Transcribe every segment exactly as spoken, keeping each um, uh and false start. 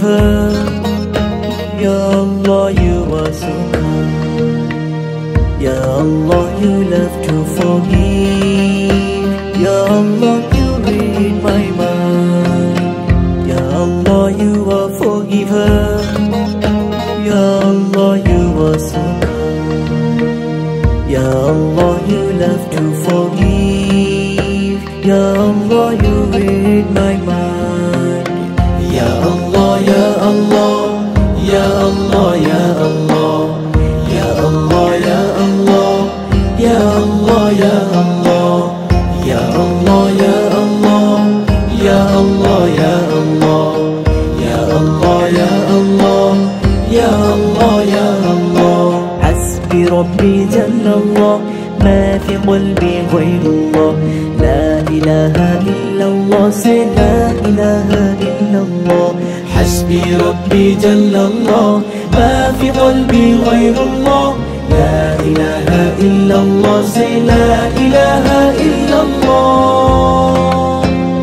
forgiver. Ya Allah, you are so kind. Ya Allah, you love to forgive. Ya Allah, you read my mind. Ya Allah, you are forgiver. Ya Allah, you are so kind. Ya Allah, you love to forgive. Ya Allah, you read my mind. Ya Allah, Ya Allah, Ya Allah, Ya Allah, Ya Allah, Ya Allah, Ya Allah, Ya Allah, Ya Allah, Ya Allah, Ya Allah, Ya Allah, Ya Allah, Ya Allah, Ya Allah, Ya Allah. Hasbi Rabbi Jalla Allah, ma fi qalbi ghayrullah. La ilaha illallah, say la ilaha illallah. Hasbi Rabbi Jalla Allah, ma fi qalbi ghayrullah. La ilaha illallah, say la ilaha illallah.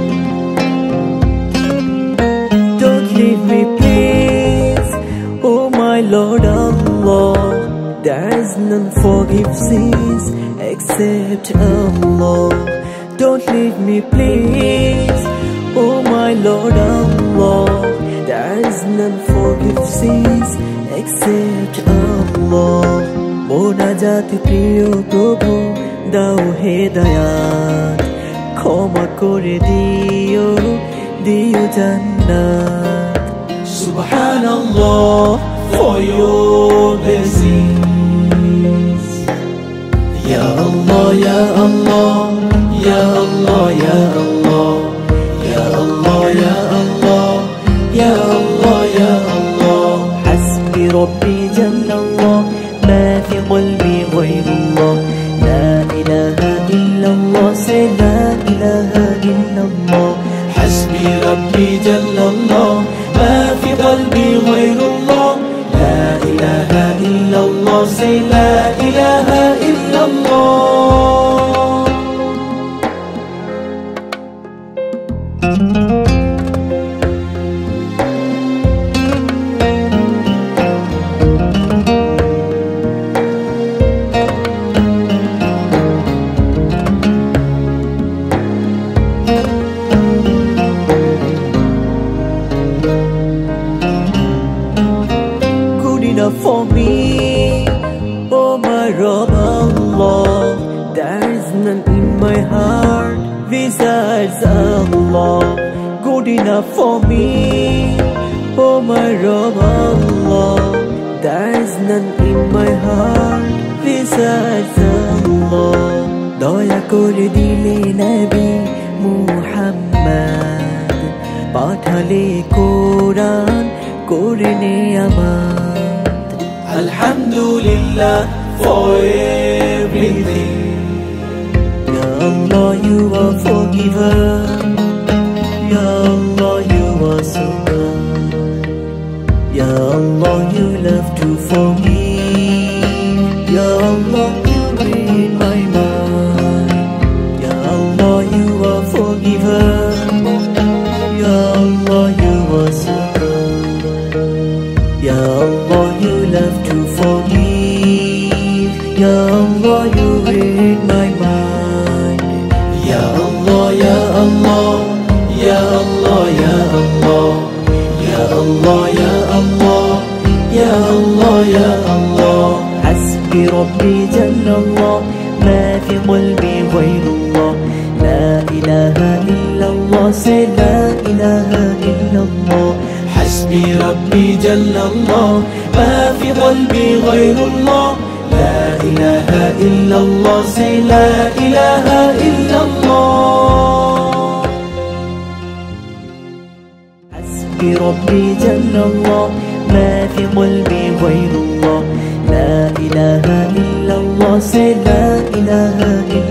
Don't leave me please, oh my Lord Allah. There is none forgive sins except Allah. Don't leave me please, oh my Lord Allah. There is none forgive sins except Allah. মোনাজাত প্রিয় প্রভু দাও হেদায়াত, ক্ষমা করে দিও দিও জান্নাত। Subhanallah for your blessings. Ya Allah, Ya Allah, Ya Allah, Ya Allah, Ya Allah, Ya Allah, Ya Allah, Ya Allah. Hasbi Rabbi Jalla Allah, ma fi qalbi ghayrullah. La ilaha illallah, say la ilaha illallah. Hasbi Rabbi Jalla Allah, ma fi qalbi ghayrullah. La ilaha illallah, say la ilaha illallah. For me, oh my Rabb Allah, there is none in my heart besides Allah. Good enough for me, oh my Rabb Allah, there is none in my heart besides Allah. Daya kore dile Nabi Muhammad, pathale Quran kore neamat. Alhamdulillah for everything. Ya Allah, you are forgiver. Ya Allah, you are so kind. Ya Allah, you love to forgive. Ya Allah, you read my mind. Ya Allah, you are forgiver. Ya Allah, you are so kind. Ya Allah, you love to forgive. Ya Allah, you read my mind. Ya Allah, Ya Allah, Ya Allah, Ya Allah, Ya Allah, Ya Allah, Ya Allah, Ya Allah. Hasbi Rabbi Jalla Allah, ma fi qalbi ghayrullah. La ilaha illallah, say la ilaha illallah. Hasbi Rabbi Jalla Allah, ma fi qalbi ghayrullah. La ilaha illallah, say la ilaha illallah. Hasbi Rabbi Jalla Allah, ma fi qalbi ghayrullah. La ilaha illallah, say la ilaha illallah.